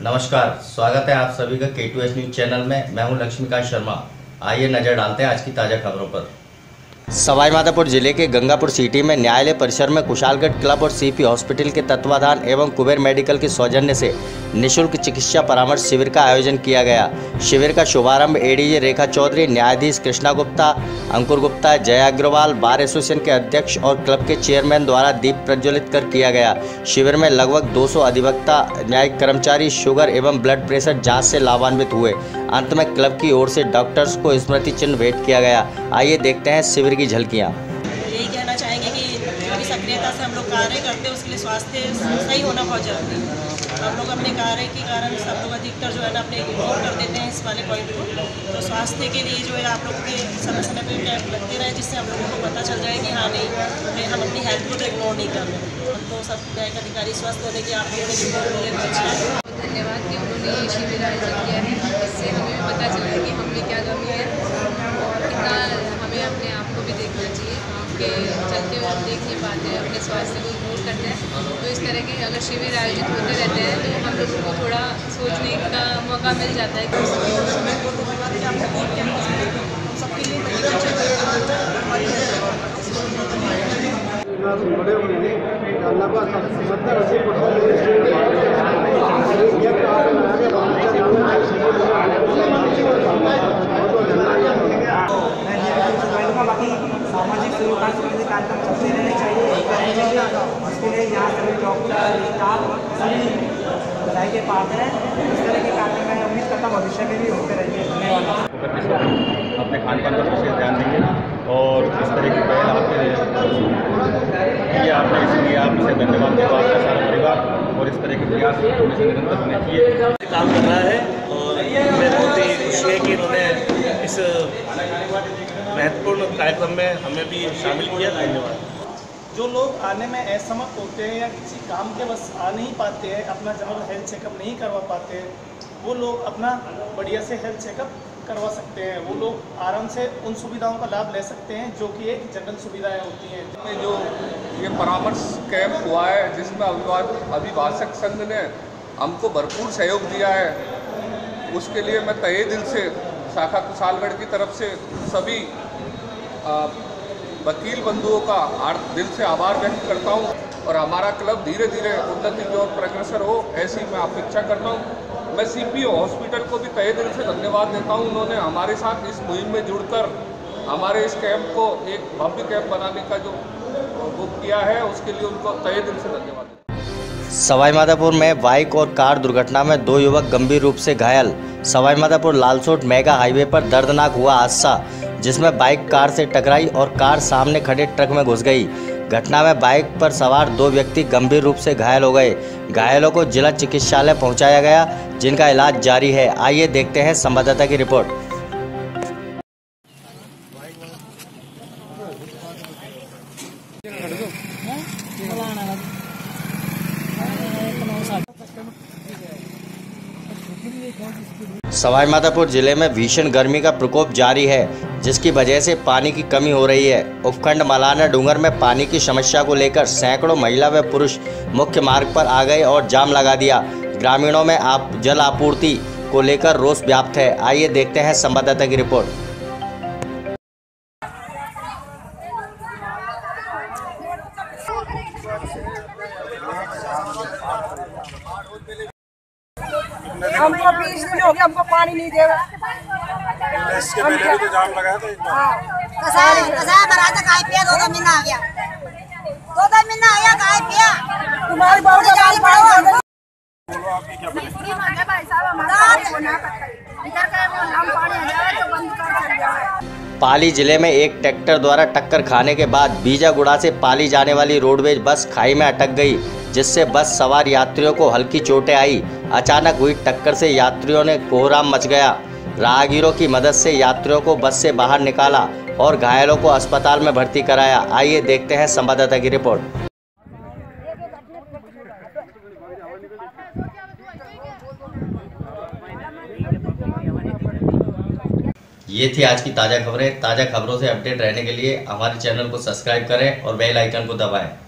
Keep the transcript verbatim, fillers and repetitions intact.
नमस्कार, स्वागत है आप सभी का के टू एस न्यूज चैनल में। मैं हूं लक्ष्मीकांत शर्मा। आइए नजर डालते हैं आज की ताज़ा खबरों पर। सवाईमाधोपुर जिले के गंगापुर सिटी में न्यायालय परिसर में कुशालगढ़ क्लब और सीपी हॉस्पिटल के तत्वाधान एवं कुबेर मेडिकल के सौजन्य से निःशुल्क चिकित्सा परामर्श शिविर का आयोजन किया गया। शिविर का शुभारंभ एडीजे रेखा चौधरी, न्यायाधीश कृष्णा गुप्ता, अंकुर गुप्ता, जया अग्रवाल, बार एसोसिएशन के अध्यक्ष और क्लब के चेयरमैन द्वारा दीप प्रज्वलित कर किया गया। शिविर में लगभग दो सौ अधिवक्ता, न्यायिक कर्मचारी शुगर एवं ब्लड प्रेशर जाँच से लाभान्वित हुए। अंत में क्लब की ओर से डॉक्टर्स को स्मृति चिन्ह भेंट किया गया। आइए देखते हैं शिविर की झलकियाँ। यही कहना चाहेंगे कि जो भी सक्रियता से हम लोग कार्य करते हैं उसके लिए स्वास्थ्य सही होना बहुत जरूरी है। हम लोग अपने कार्य के कारण सब लोग अधिकतर जो है ना अपने इग्नोर कर देते हैं इस वाले पॉइंट को। तो स्वास्थ्य के लिए जो है आप लोगों के समय समय पर कैंप लगते रहे, जिससे हम लोगों को पता चल जाए कि हाँ नहीं हम अपनी हेल्थ को तो इग्नोर नहीं कर रहे। तो सब न्यायिक अधिकारी स्वस्थ होने की आप लोगों ने रिपोर्ट मुझे अच्छा है। धन्यवाद कि उन्होंने ये शिविर आयोजित किया है। इससे हमें पता चला कि हम में क्या कमी है और कितना हमें अपने आप को भी देखना चाहिए। के चलते हुए हम देख नहीं पाते हैं, अपने स्वास्थ्य को इग्नोर करते हैं। तो इस तरह के अगर शिविर आयोजित होते रहते हैं तो हम लोगों को थोड़ा सोचने का मौका मिल जाता है कि सामाजिक सुरक्षा संबंधी कार्यक्रम चलते रहने चाहिए। उसके लिए यहाँ सभी डॉक्टर, स्टाफ सभी बधाई के पात्र हैं। इस तरह के कार्यक्रम मैं उम्मीद करता भविष्य में भी होते रहेंगे। धन्यवाद। अपने खान पान पर विशेष ध्यान देंगे और इस तरह की पहल आपके लिए आपने इसलिए आपसे धन्यवाद देगा आपका सारा परिवार और इस तरह के प्रयास हमेशा निरंतर होने चाहिए। काम कर रहा है और मैं बहुत ही खुशी है कि इन्होंने इस महत्वपूर्ण कार्यक्रम में हमें भी शामिल किया। धन्यवाद। जो लोग आने में असमर्थ होते हैं या किसी काम के बस आ नहीं पाते हैं, अपना जनरल हेल्थ चेकअप नहीं करवा पाते हैं, वो लोग अपना बढ़िया से हेल्थ चेकअप करवा सकते हैं। वो लोग आराम से उन सुविधाओं का लाभ ले सकते हैं जो कि एक जनरल सुविधाएं होती हैं। जो ये परामर्श कैंप हुआ है जिसमें अभिभाषक अभिभाषक संघ ने हमको भरपूर सहयोग दिया है, उसके लिए मैं तहे दिल से शाखा कुशालगढ़ की तरफ से सभी आ, वकील बंधुओं का दिल से आभार व्यक्त करता हूं और हमारा क्लब धीरे धीरे उन्नति की ओर अग्रसर हो ऐसी मैं अपेक्षा करता हूं। मैं सीपी हॉस्पिटल को भी तहे दिल से धन्यवाद देता हूं। उन्होंने हमारे साथ इस मुहिम में जुड़कर हमारे इस कैंप को एक भव्य कैंप बनाने का जो वो किया है उसके लिए उनको तहे दिल से धन्यवाद देता हूं। सवाईमाधोपुर में बाइक और कार दुर्घटना में दो युवक गंभीर रूप से घायल। सवाईमाधोपुर लालसोट मेगा हाईवे पर दर्दनाक हुआ हादसा जिसमें बाइक कार से टकराई और कार सामने खड़े ट्रक में घुस गई। घटना में बाइक पर सवार दो व्यक्ति गंभीर रूप से घायल हो गए। घायलों को जिला चिकित्सालय पहुंचाया गया जिनका इलाज जारी है। आइए देखते हैं संवाददाता की रिपोर्ट। सवाईमाधोपुर जिले में भीषण गर्मी का प्रकोप जारी है जिसकी वजह से पानी की कमी हो रही है। उपखंड मलाना डूंगर में पानी की समस्या को लेकर सैकड़ों महिला व पुरुष मुख्य मार्ग पर आ गए और जाम लगा दिया। ग्रामीणों में आप जल आपूर्ति को लेकर रोष व्याप्त है। आइए देखते हैं संवाददाता की रिपोर्ट। हमको बीस दिन हो गया, हमको पानी नहीं दे रहा। इसके पहले भी तो जाम लगा था एक बार। कसा कसा बरा तक आए पिया, दो दो महीना आ गया, दो दो महीना आया आए पिया। तुम्हारी बहुत जान पड़ो। बोलो आपकी क्या पूरी मांगे भाई साहब हमारा इधर का वो हम पानी आ जाए तो बंद कर दिया। पाली जिले में एक ट्रैक्टर द्वारा टक्कर खाने के बाद बीजागुड़ा से पाली जाने वाली रोडवेज बस खाई में अटक गई जिससे बस सवार यात्रियों को हल्की चोटें आई। अचानक हुई टक्कर से यात्रियों ने कोहराम मच गया। राहगीरों की मदद से यात्रियों को बस से बाहर निकाला और घायलों को अस्पताल में भर्ती कराया। आइए देखते हैं संवाददाता की रिपोर्ट। ये थी आज की ताज़ा खबरें। ताज़ा खबरों से अपडेट रहने के लिए हमारे चैनल को सब्सक्राइब करें और बेल आइकन को दबाएं।